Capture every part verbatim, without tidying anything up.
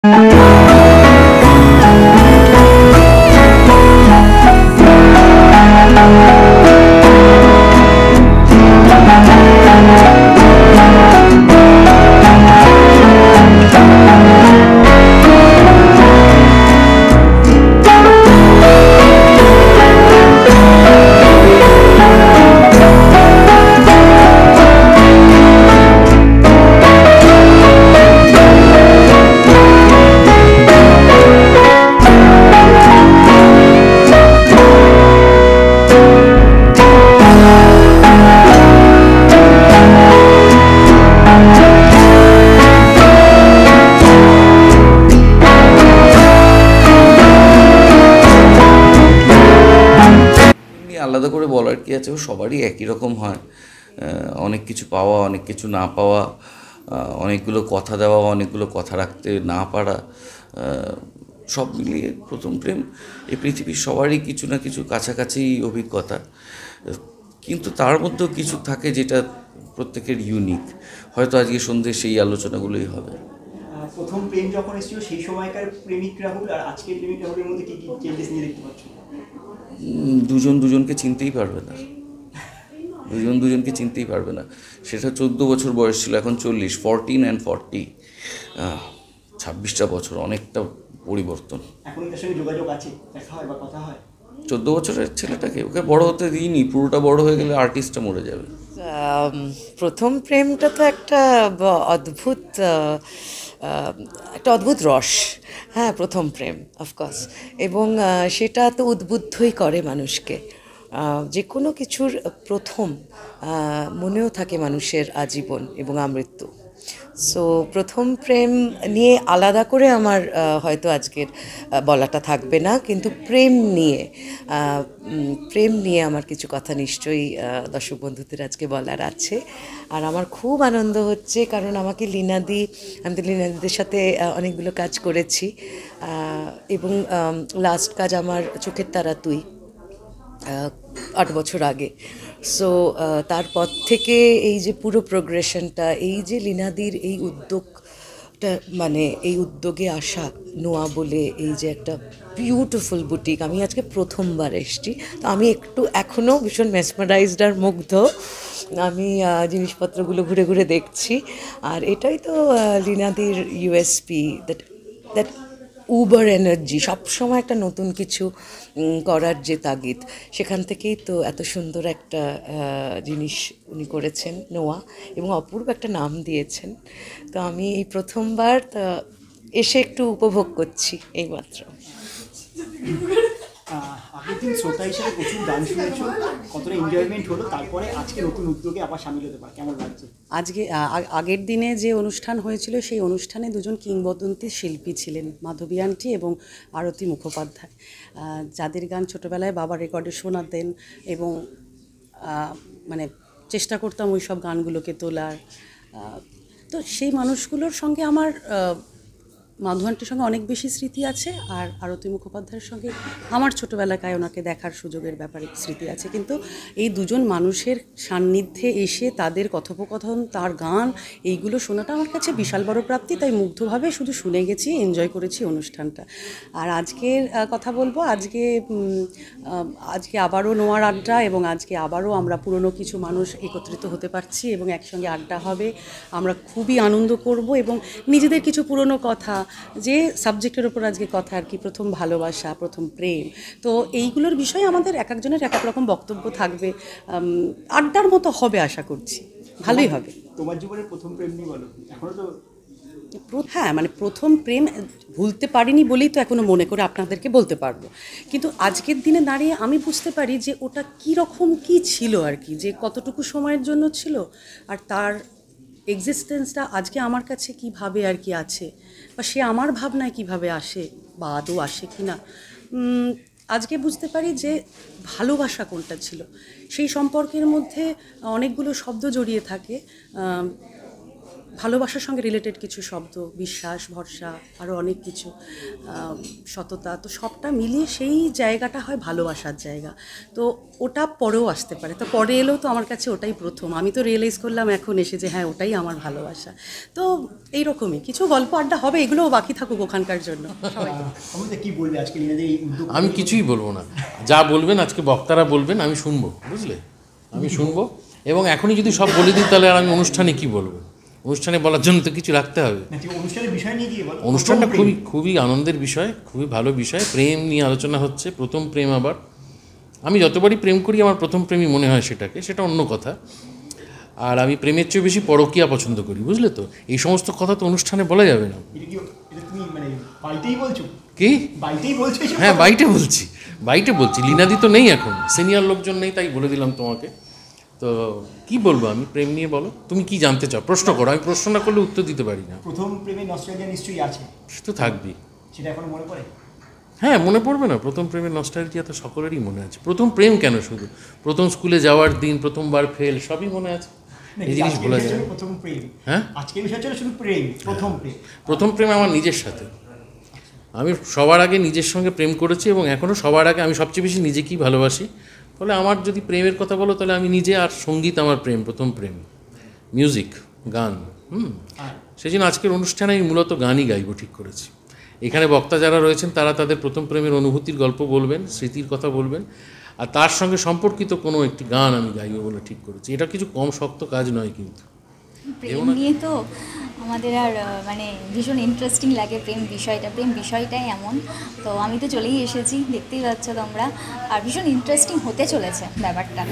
আলাদা করে বলার কি আছে, সবারই একই রকম হয়। অনেক কিছু পাওয়া, অনেক কিছু না পাওয়া, অনেকগুলো কথা দেওয়া, অনেকগুলো কথা রাখতে না পারা, সব মিলিয়ে প্রথম প্রেম এই পৃথিবীর সবারই কিছু না কিছু কাছাকাছি অভিজ্ঞতা, কিন্তু তার মধ্যেও কিছু থাকে যেটা প্রত্যেকের ইউনিক। হয়তো আজকে সন্ধ্যে সেই আলোচনাগুলোই হবে। প্রথম প্রেম যখন এসেছিল সেই সময়কার প্রেমিক রাহুল আর আজকের প্রেমিক রাহুলের মধ্যে কি কি চেঞ্জেস নিয়ে দেখতে পাচ্ছ? দুজন দুজনকে চিনতেই পারবে না, দুজন দুজনকে চিনতেই পারবে না। সেটা চোদ্দো বছর বয়স ছিল, এখন চল্লিশ, ফোরটিন অ্যান্ড ফর্টি, ছাব্বিশটা বছর, অনেকটা পরিবর্তন। এখন তার সঙ্গে যোগাযোগ আছে, দেখা হয় বা কথা হয়? চোদ্দো বছরের ছেলেটাকে ওকে বড় হতে দিইনি, পুরোটা বড় হয়ে গেলে আর্টিস্টটা মরে যাবে। প্রথম প্রেমটা তো একটা অদ্ভুত একটা অদ্ভুত রস, হ্যাঁ, প্রথম প্রেম অফকোর্স, এবং সেটা তো উদ্বুদ্ধই করে মানুষকে। যে কোনো কিছুর প্রথম মনেও থাকে মানুষের আজীবন এবং আমৃত্যু। সো প্রথম প্রেম নিয়ে আলাদা করে আমার হয়তো আজকের বলাটা থাকবে না, কিন্তু প্রেম নিয়ে প্রেম নিয়ে আমার কিছু কথা নিশ্চয়ই দর্শক বন্ধুদের আজকে বলার আছে। আর আমার খুব আনন্দ হচ্ছে, কারণ আমাকে লীনাদি, আমি তো লীনাদিদের সাথে অনেকগুলো কাজ করেছি, এবং লাস্ট কাজ আমার চোখের তারা তুই আট বছর আগে। সো তারপর থেকে এই যে পুরো প্রোগ্রেশনটা, এই যে লীনাদির এই উদ্যোগটা, মানে এই উদ্যোগে আসা নোয়া বলে এই যে একটা বিউটিফুল বুটিক, আমি আজকে প্রথমবার এসেছি, তো আমি একটু এখনও ভীষণ মেসমারাইজড আর মুগ্ধ। আমি জিনিসপত্রগুলো ঘুরে ঘুরে দেখছি, আর এটাই তো লীনাদির USP, that that uber energy, সবসময় একটা নতুন কিছু করার যে তাগিদ, সেখান থেকেই তো এত সুন্দর একটা জিনিস উনি করেছেন নোয়া, এবং অপূর্ব একটা নাম দিয়েছেন। তো আমি এই প্রথমবার এসে একটু উপভোগ করছি এইমাত্র। আগের দিন শ্রোতা হিসেবে প্রচুর গান শুনেছো, কতটা এনজয়মেন্ট হলো, তারপরে আজকে নতুন উদ্যোগে আবার সামিল হতে পারে, কেমন লাগছে? আজকে আগের দিনে যে অনুষ্ঠান হয়েছিল সেই অনুষ্ঠানে দুজন কিংবদন্তি শিল্পী ছিলেন, মাধবী আন্টি এবং আরতি মুখোপাধ্যায়, যাদের গান ছোটোবেলায় বাবা রেকর্ডে শোনাতেন, এবং মানে চেষ্টা করতাম ওই সব গানগুলোকে তোলার। তো সেই মানুষগুলোর সঙ্গে আমার মাধু আন্টির সঙ্গে অনেক বেশি স্মৃতি আছে, আর আরতি মুখোপাধ্যায়ের সঙ্গে আমার ছোটোবেলাকায় ওনাকে দেখার সুযোগের ব্যাপারে স্মৃতি আছে। কিন্তু এই দুজন মানুষের সান্নিধ্যে এসে তাদের কথোপকথন, তার গান, এইগুলো শোনাটা আমার কাছে বিশাল বড় প্রাপ্তি। তাই মুগ্ধভাবে শুধু শুনে গেছি, এনজয় করেছি অনুষ্ঠানটা। আর আজকের কথা বলবো, আজকে আজকে আবারও নোয়ার আড্ডা, এবং আজকে আবারও আমরা পুরনো কিছু মানুষ একত্রিত হতে পারছি এবং একসঙ্গে আড্ডা হবে। আমরা খুবই আনন্দ করব, এবং নিজেদের কিছু পুরনো কথা, যে সাবজেক্টের ওপর আজকে কথা আর কি, প্রথম ভালোবাসা, প্রথম প্রেম, তো এইগুলোর বিষয়ে আমাদের এক একজনের এক এক রকম বক্তব্য থাকবে। আড্ডার মতো হবে আশা করছি, ভালোই হবে। তোমার জীবনের প্রথম প্রেম নিয়ে বলো। এখনো তো হ্যাঁ, মানে প্রথম প্রেম ভুলতে পারিনি বলেই তো এখনও মনে করে আপনাদেরকে বলতে পারবো, কিন্তু আজকের দিনে দাঁড়িয়ে আমি বুঝতে পারি যে ওটা কীরকম কী ছিল আর কি, যে কতটুকু সময়ের জন্য ছিল, আর তার এক্সিস্টেন্সটা আজকে আমার কাছে কীভাবে আর কি আছে, বা সে আমার ভাবনায় কীভাবে আসে, বা আদৌ আসে কি না। আজকে বুঝতে পারি যে ভালোবাসা কোনটা ছিল। সেই সম্পর্কের মধ্যে অনেকগুলো শব্দ জড়িয়ে থাকে, ভালোবাসার সঙ্গে রিলেটেড কিছু শব্দ, বিশ্বাস, ভরসা, আরও অনেক কিছু, সততা, তো সবটা মিলিয়ে সেই জায়গাটা হয় ভালোবাসার জায়গা। তো ওটা পরেও আসতে পারে, তো পরে এলেও তো আমার কাছে ওটাই প্রথম। আমি তো রিয়েলাইজ করলাম এখন এসে যে হ্যাঁ ওটাই আমার ভালোবাসা। তো এইরকমই কিছু গল্প আড্ডা হবে, এগুলোও বাকি থাকুক ওখানকার জন্য। কি বলবে আজকে লীনাদের এই উদ্যোগ? আমি কিছুই বলবো না, যা বলবেন আজকে বক্তারা বলবেন আমি শুনবো, বুঝলে, আমি শুনবো। এবং এখনই যদি সব বলে দিই তাহলে আর আমি অনুষ্ঠানে কি বলবো? অনুষ্ঠানে বলার জন্য তো কিছু রাখতে হবে। অনুষ্ঠানটা খুবই খুবই আনন্দের বিষয়, খুবই ভালো বিষয়। প্রেম নিয়ে আলোচনা হচ্ছে, প্রথম প্রেম। আবার আমি যতবারই প্রেম করি আমার প্রথম প্রেমই মনে হয় সেটাকে, সেটা অন্য কথা। আর আমি প্রেমের চেয়ে বেশি পরকীয়া পছন্দ করি, বুঝলে তো। এই সমস্ত কথা তো অনুষ্ঠানে বলা যাবে না। কি? হ্যাঁ, বাইটে বলছি, বাইটে বলছি। লীনাদি তো নেই এখন, সিনিয়র লোকজন নেই, তাই বলে দিলাম তোমাকে। তো কি বলবো আমি প্রেম নিয়ে? বলো তুমি কি জানতে চাও, প্রশ্ন করো। আমি প্রশ্ন না করলে উত্তর দিতে পারি না। প্রথম প্রেমে নস্টালজিয়া নিশ্চয়ই আছে। সে তো থাকবেই। সেটা এখনো মনে পড়ে? হ্যাঁ, মনে পড়বে না? প্রথম প্রেমের নস্টালজিয়া তো সকলেরই মনে আছে। প্রথম প্রেম কেন, শুধু প্রথম স্কুলে যাওয়ার দিন, প্রথমবার ফেল, সবই মনে আছে। এই জিনিস বলা যায়। প্রথম প্রেম, হ্যাঁ, আজকের বিষয় ছিল শুধু প্রেম। প্রথম প্রেম, প্রথম প্রেম আমার নিজের সাথে। আমি সবার আগে নিজের সঙ্গে প্রেম করেছি এবং এখনও সবার আগে আমি সবচেয়ে বেশি নিজেকেই ভালোবাসি। ফলে আমার যদি প্রেমের কথা বলো তাহলে আমি নিজে, আর সঙ্গীত আমার প্রেম, প্রথম প্রেম, মিউজিক, গান। হুম সেই জন্য আজকের অনুষ্ঠানে আমি মূলত গানই গাইব ঠিক করেছি। এখানে বক্তা যারা রয়েছেন তারা তাদের প্রথম প্রেমের অনুভূতির গল্প বলবেন, স্মৃতির কথা বলবেন, আর তার সঙ্গে সম্পর্কিত কোনো একটি গান আমি গাইব বলে ঠিক করেছি। এটা কিছু কম শক্ত কাজ নয় কিন্তু। প্রেম নিয়ে তো আমাদের আর মানে ভীষণ ইন্টারেস্টিং লাগে প্রেম বিষয়টা। প্রেম বিষয়টাই এমন। তো আমি তো চলেই এসেছি, দেখতেই পাচ্ছ তোমরা, আর ভীষণ ইন্টারেস্টিং হতে চলেছে ব্যাপারটা।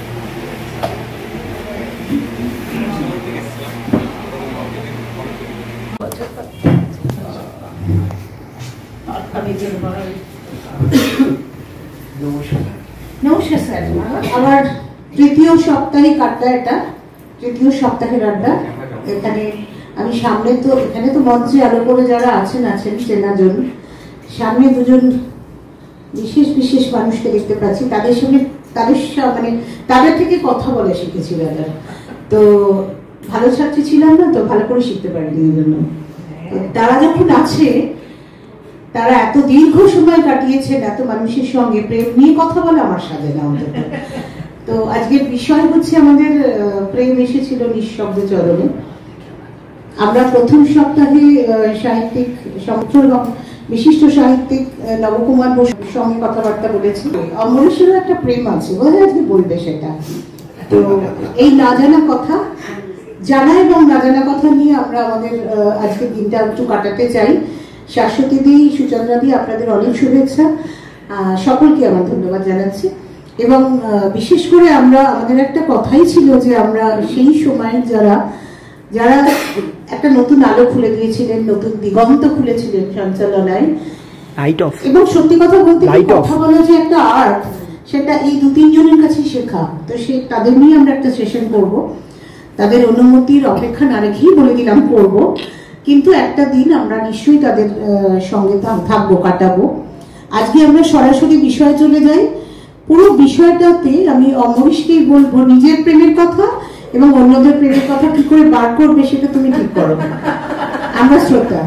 নমস্কার স্যার, আমার তৃতীয় সাপ্তাহিক আড্ডা, এটা তৃতীয় সপ্তাহের আড্ডা। এখানে আমি সামনে তো, এখানে তো মঞ্চে আলো করে যারা আছেন আছেন চেনাজন, সামনে দুজন বিশেষ বিশেষ মানুষকে দেখতে পাচ্ছি। তাদের সঙ্গে তাদের মানে তাদের থেকে কথা বলে শিখেছি দাদা। তো ভালো ছাত্রী ছিলাম না, তো ভালো করে শিখতে পারিনি। এই জন্য তারা যখন আছে, তারা এত দীর্ঘ সময় কাটিয়েছেন এত মানুষের সঙ্গে, প্রেম নিয়ে কথা বলে আমার সাজে না অন্তত। তো আজকের বিষয় হচ্ছে আমাদের প্রেম এসেছিল নিঃশব্দ চরণে। আমরা প্রথম সপ্তাহে সাহিত্যিক সংস্থ এবং বিশিষ্ট সাহিত্যিক নবকুমার বসুর সঙ্গে কথাবার্তা বলেছি। অমরেশেরও একটা প্রেম আছে, বোঝা আজকে বলবে সেটা। তো এই না জানা কথা, জানা এবং না জানা কথা নিয়ে আমরা আমাদের আজকের দিনটা একটু কাটাতে চাই। শাশ্বতী দি, সুচন্দ্রা দি, আপনাদের অনেক শুভেচ্ছা, সকলকে আমার ধন্যবাদ জানাচ্ছি। এবং বিশেষ করে আমরা, আমাদের একটা কথাই ছিল যে আমরা সেই সময় যারা যারা একটা নতুন আলো খুলে দিয়েছিলেন, নতুন দিগন্ত খুলেছিলেন সঞ্চালনায়, এবং সত্যি কথা বলতে কথা বলা যে একটা আর্ট, সেটা এই দু তিনজনের কাছেই শেখা। তো সে তাদের নিয়ে আমরা একটা সেশন করব। তাদের অনুমতির অপেক্ষা না রেখেই বলে দিলাম করব, কিন্তু একটা দিন আমরা নিশ্চয়ই তাদের সঙ্গে থাকবো, কাটাবো। আজকে আমরা সরাসরি বিষয়ে চলে যাই। পুরো বিষয়টাতে আমি অমরেশকেই বলবো নিজের প্রেমের কথা এবং অন্যদের প্রেমের কথা কি করে বার করবে সেটা তুমি ঠিক করো। আমরা শ্রোতা,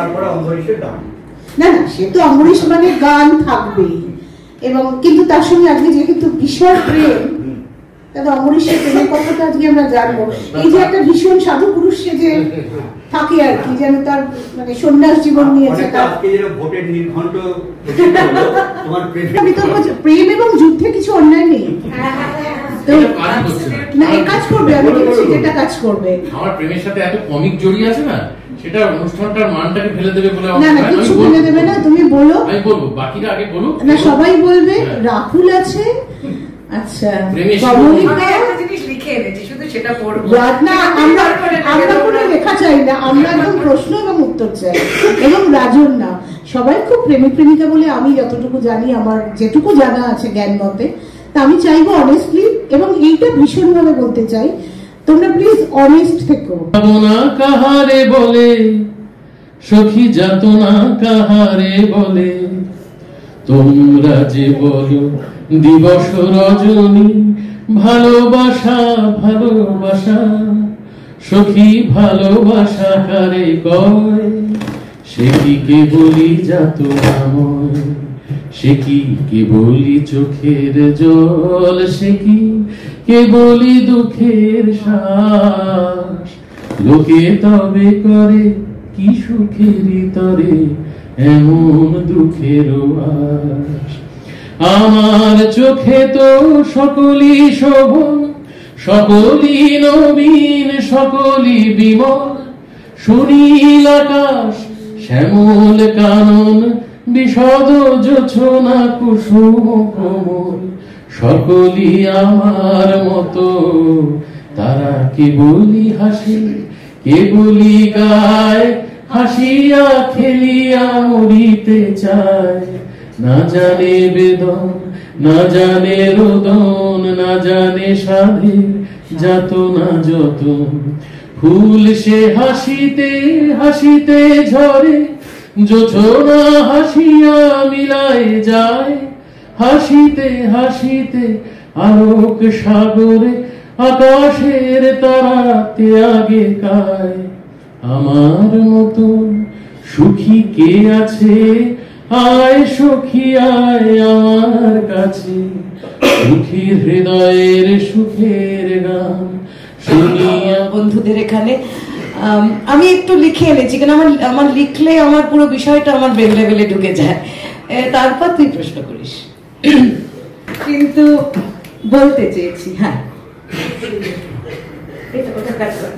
না না সে তো অমরেশ মানে গান থাকবেই, এবং কিন্তু তার সঙ্গে আজকে যেহেতু বিষয় প্রেম, তাহলে অমরেশের প্রেমের কথাটা আজকে আমরা জানবো। এই যে একটা ভীষণ সাধু পুরুষ সে যে থাকে আর কি, যেন তার মানে সন্ন্যাস জীবন নিয়েছে, প্রেম এবং যুদ্ধে কিছু অন্যায় নেই। না এই কাজ করবে, আমি বলছি যেটা কাজ করবে। আমার প্রেমের সাথে এত কমিক জড়িয়ে আছে না, সেটা অনুষ্ঠানটার মানটাকে ফেলে দেবে বলে না না কিছু ফেলে দেবে না, তুমি বলো। আমি বলবো, বাকিরা আগে বলুক না, সবাই বলবে। রাহুল আছে, আচ্ছা আমরা কোনো লেখা চাই না, আমরা একদম প্রশ্ন এবং উত্তর চাই। এবং রাজন না, সবাই খুব প্রেমিক প্রেমিকা বলে আমি যতটুকু জানি, আমার যেটুকু জানা আছে জ্ঞান মতে, তা আমি চাইবো অনেস্টলি, এবং এইটা ভীষণ ভাবে বলতে চাই, তোমরা প্লিজ অনেস্ট থেকো। কাহারে বলে সখী যাতনা কাহারে বলে, তোমরা যে বলো দিবস রজনী, ভালোবাসা ভালোবাসা সখী ভালোবাসা কারে কয়, সে কি কেবলই যাতনাময়, সে কি কেবলই চোখের জল, সে কি কেবলই দুঃখের শ্বাস। লোকে তবে করে কি সুখেরই তরে এমন দুঃখের আশ। আমার চোখে তো সকলই শোভন, সকলই নবীন, সকলই বিমল, সুনীল আকাশ শ্যামল কানন, বিশদ জোছনা কুসুম কোমল, সকলই আমার মতো। তারা কেবলই হাসে, কেবলই গায়, হাসিয়া খেলিয়া মরিতে চায়। না জানে বেদন, না জানে রোদন, না জানে সাধের যাতনা যতন। ফুল সে হাসিতে হাসিতে ঝরে, জোছনা হাসিয়া মিলায় যায়। হাসিতে হাসিতে আলোক সাগরে, আকাশের তারাতে আগে কায়। আমার মতন সুখী কে আছে, আয় সখী আয় আমার কাছে। সুখী হৃদয়ের সুখের গান শুনিয়া। বন্ধুদের এখানে আম, আমি একটু লিখে এনেছি, কারণ আমার আমার লিখলে আমার পুরো বিষয়টা আমার ব্রেন লেভেলে ঢুকে যায়। এ, তারপর তুই প্রশ্ন করিস, কিন্তু বলতে চেয়েছি। হ্যাঁ, এটা ওটা কাজ কর।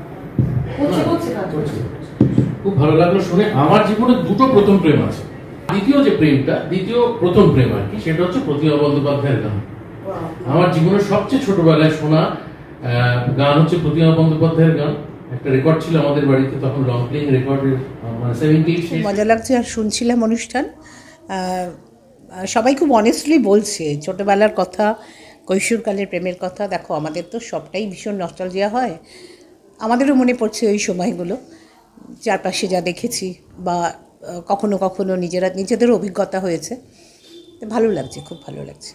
খুব ভালো লাগলো শুনে। আমার জীবনে দুটো প্রথম প্রেম আছে। দ্বিতীয় যে প্রেমটা, দ্বিতীয় প্রথম প্রেম আর কি, সেটা হচ্ছে প্রতিমা বন্দ্যোপাধ্যায়ের গান। আমার জীবনের সবচেয়ে ছোটবেলায় শোনা গান হচ্ছে প্রতিমা বন্দ্যোপাধ্যায়ের গান। একটা রেকর্ড ছিল আমাদের বাড়িতে তখন, লং প্লেইং রেকর্ডের, মানে সেভেন্টি। মজা লাগছে আর শুনছিলাম অনুষ্ঠান। সবাই খুব অনেস্টলি বলছে ছোটবেলার কথা, কৈশোরকালের প্রেমের কথা। দেখো, আমাদের তো সবটাই ভীষণ নস্টালজিয়া হয়। আমাদেরও মনে পড়ছে ওই সময়গুলো, চারপাশে যা দেখেছি বা কখনো কখনো নিজেরা নিজেদেরও অভিজ্ঞতা হয়েছে। তো ভালো লাগছে, খুব ভালো লাগছে।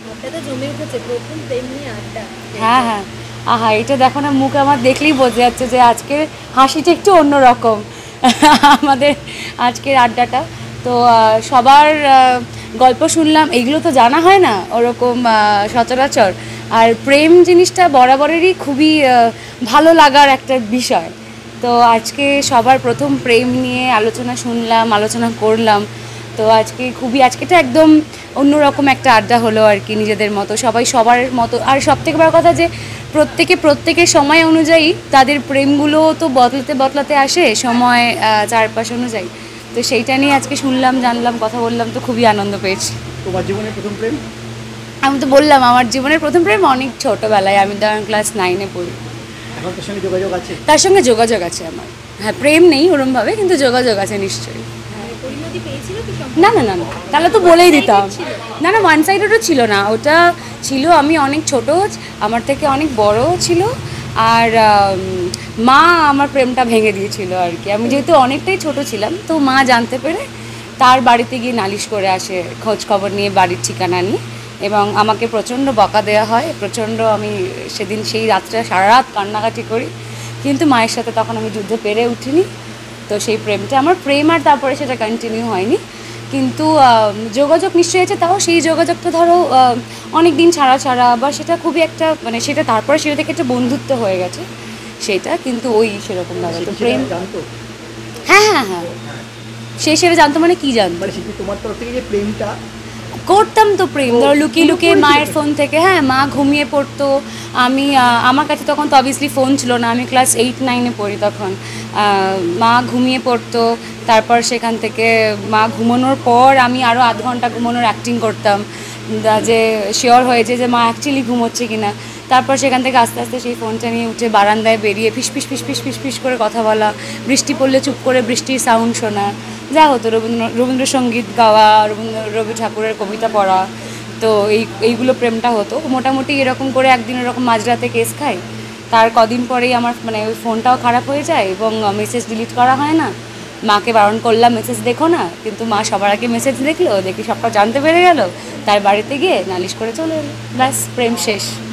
হ্যাঁ হ্যাঁ, আহা, এটা দেখো না, মুখ আমার দেখলেই বোঝা যাচ্ছে যে আজকের হাসিটা একটু অন্যরকম আমাদের আজকের আড্ডাটা। তো সবার গল্প শুনলাম, এগুলো তো জানা হয় না ওরকম সচরাচর। আর প্রেম জিনিসটা বরাবরেরই খুবই ভালো লাগার একটা বিষয়। তো আজকে সবার প্রথম প্রেম নিয়ে আলোচনা শুনলাম, আলোচনা করলাম। তো আজকে খুবই, আজকেটা একদম অন্যরকম একটা আড্ডা হলো আর কি, নিজেদের মতো সবাই সবার মতো। আর সবথেকে বড় কথা যে প্রত্যেকে প্রত্যেকের সময় অনুযায়ী তাদের প্রেমগুলো তো বদলাতে বদলাতে আসে সময়, চারপাশ অনুযায়ী। তো সেইটা নিয়ে আজকে শুনলাম, জানলাম, কথা বললাম, তো খুবই আনন্দ পেয়েছি। তোমার জীবনের প্রথম প্রেম? আমি তো বললাম আমার জীবনের প্রথম প্রেম অনেক ছোটোবেলায়, আমি তখন ক্লাস নাইনে পড়ি। এখন তার সঙ্গে যোগাযোগ আছে? তার সঙ্গে যোগাযোগ আছে আমার। হ্যাঁ, প্রেম নেই ওরমভাবে, কিন্তু যোগাযোগ আছে নিশ্চয়ই। না না না না, তাহলে তো বলেই দিতাম। না না, ওয়ান সাইডেডও ছিল না, ওটা ছিল আমি অনেক ছোট, আমার থেকে অনেক বড় ছিল। আর মা আমার প্রেমটা ভেঙে দিয়েছিল আর কি। আমি যেহেতু অনেকটাই ছোট ছিলাম, তো মা জানতে পেরে তার বাড়িতে গিয়ে নালিশ করে আসে, খোঁজ খবর নিয়ে, বাড়ির ঠিকানা নিয়ে, এবং আমাকে প্রচণ্ড বকা দেওয়া হয়। প্রচণ্ড, আমি সেদিন সেই রাতটা সারা রাত কান্নাকাটি করি, কিন্তু মায়ের সাথে তখন আমি যুদ্ধে পেরে উঠিনি। তো সেই প্রেমটা আমার প্রেম, আর তারপরে সেটা কন্টিনিউ হয়নি। কিন্তু যোগাযোগ নিশ্চয়ই আছে, তাও সেই যোগাযোগটা ধরো অনেক দিন ছাড়া ছাড়া, বা সেটা খুবই একটা, মানে সেটা তারপরে সেটা থেকে একটা বন্ধুত্ব হয়ে গেছে সেটা, কিন্তু ওই সেরকম লাগে। তো প্রেম, হ্যাঁ হ্যাঁ হ্যাঁ, সে সেটা জানতো। মানে কি জানতো? তোমার তরফ থেকে যে প্রেমটা করতাম, তো প্রেম ধরো লুকিয়ে লুকিয়ে মায়ের ফোন থেকে। হ্যাঁ, মা ঘুমিয়ে পড়তো, আমি, আমার কাছে তখন তো অবভিয়াসলি ফোন ছিল না, আমি ক্লাস এইট নাইনে পড়ি তখন। মা ঘুমিয়ে পড়তো, তারপর সেখান থেকে মা ঘুমানোর পর আমি আরও আধ ঘন্টা ঘুমানোর অ্যাক্টিং করতাম, যে শিওর হয়েছে যে মা অ্যাকচুয়ালি ঘুমোচ্ছে কিনা। তারপর সেখান থেকে আস্তে আস্তে সেই ফোনটা নিয়ে উঠে বারান্দায় বেরিয়ে ফিস ফিস ফিস ফিস ফিস ফিস করে কথা বলা, বৃষ্টি পড়লে চুপ করে বৃষ্টির সাউন্ড শোনা, যা হতো, রবীন্দ্র রবীন্দ্রসঙ্গীত গাওয়া, রবীন্দ্র রবি ঠাকুরের কবিতা পড়া। তো এই এইগুলো প্রেমটা হতো মোটামুটি। এরকম করে একদিন এরকম মাঝরাতে কেস খাই, তার কদিন পরেই আমার মানে ওই ফোনটাও খারাপ হয়ে যায় এবং মেসেজ ডিলিট করা হয় না। মাকে বারণ করলাম মেসেজ দেখো না, কিন্তু মা সবার আগে মেসেজ দেখলো, দেখি সবটা জানতে পেরে গেল, তার বাড়িতে গিয়ে নালিশ করে চলে এলো, ব্যাস প্রেম শেষ।